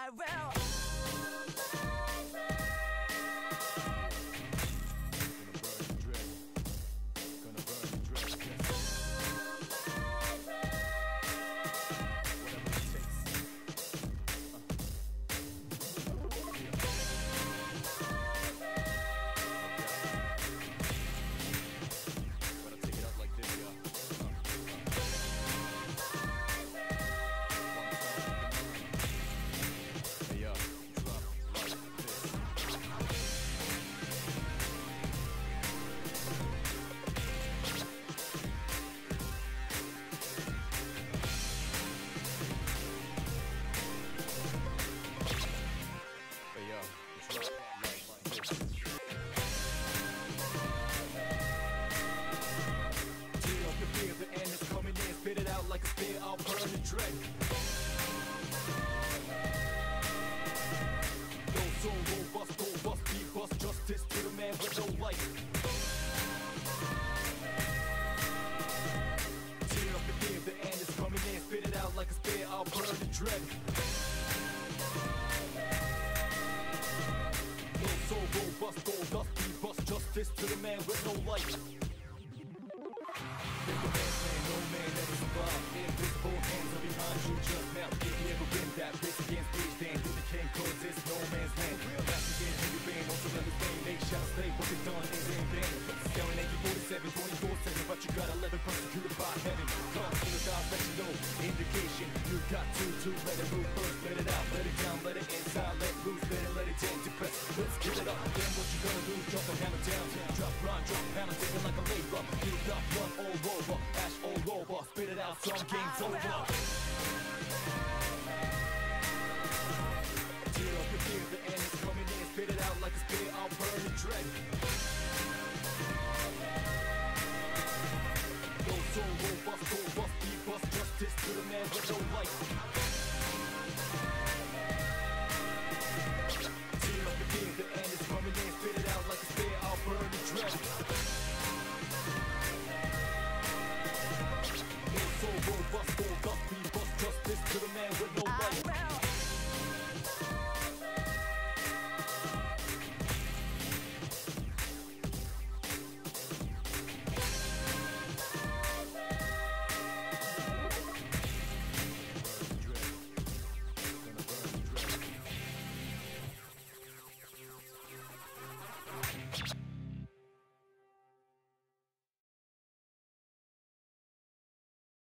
I will. Spit it out like a spear, I'll burn the dread. No soul, robust, beat bust, justice to the man with no light. Tear up the fear, the end is coming in. Spit it out like a spear, I'll burn the dread. No soul, robust, beat bust, justice to the man with no light. No man ever survived. Invisible hands are behind you just now. If you ever win that race against stage, then you became cause it's no man's land. That's again who you've been, also let the fame. They shall stay, what they've done is in vain. Staring at you 24/7, but you got 11 persecuted by heaven. Cause to the gods let you know, indication. You got to let it move first, let it out, let it down, let it inside, let loose, let it down, depress. Let's get it up, then what you gonna do? Drop the hammer down, drop rhyme, drop hammer down.